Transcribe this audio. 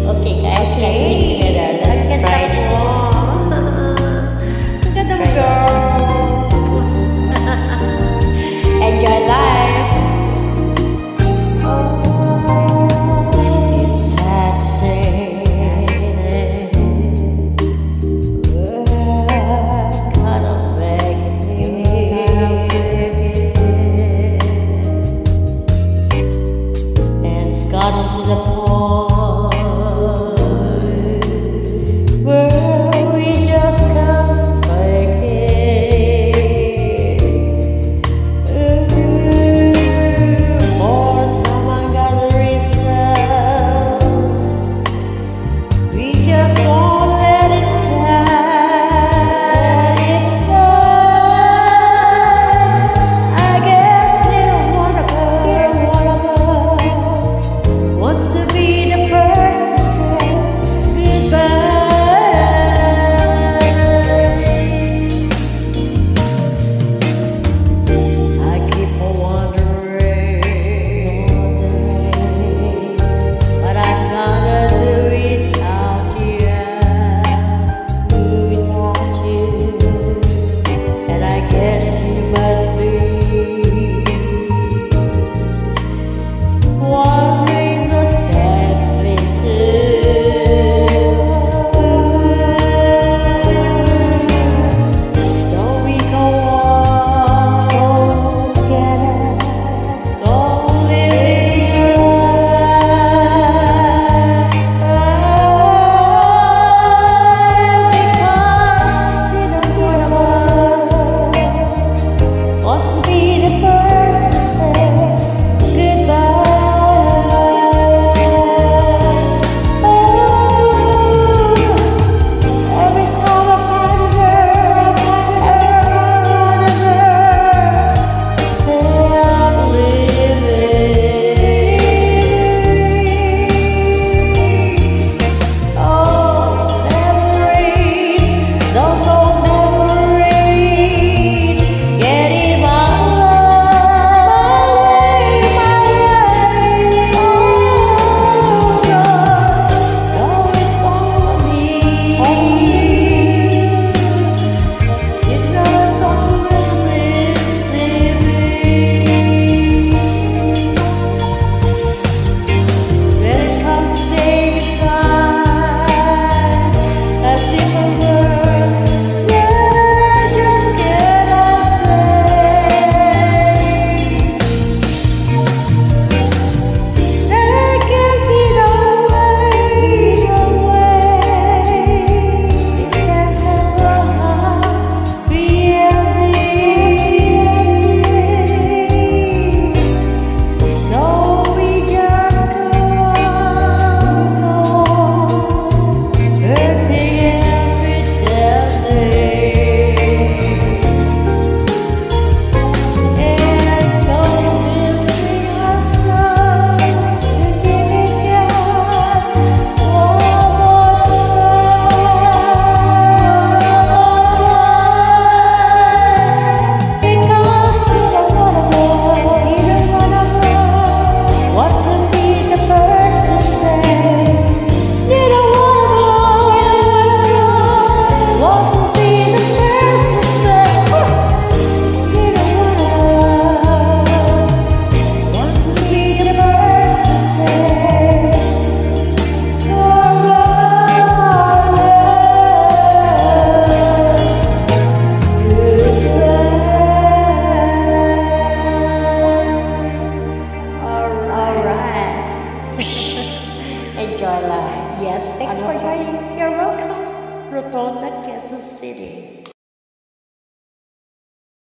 Okay guys, let's sing together. Let's try this one. Look at them, girl. Enjoy life. It's sad to say, we're kind of begging. It's gotten to the point where we just can't make it. For some ungodly reason, we just won't let it die. I guess neither one of us wants to be the first to say goodbye. I keep on wondering what I'm gonna do without you, and I guess you must be wondering the same thing too. So we go on together, don't live wants to be the first to say goodbye. Every time I find a girl, to say I'm living. Oh, memories, those old memories, get in my way. Oh God, no, it's only me. You know it's only missing me. When it comes to saying goodbye, as if a word that I just cannot say. There can be no way this can never be empty. So we just go on, hurting and pretending, and convincing ourselves to give it just one more try. Because neither one of us wants to be the first to say. Neither one of us wants to be the first to say. Neither one of us wants to be the first to say Alright. Enjoy life. Yes, thanks for joining. You're welcome. Rotonda, Kansas City.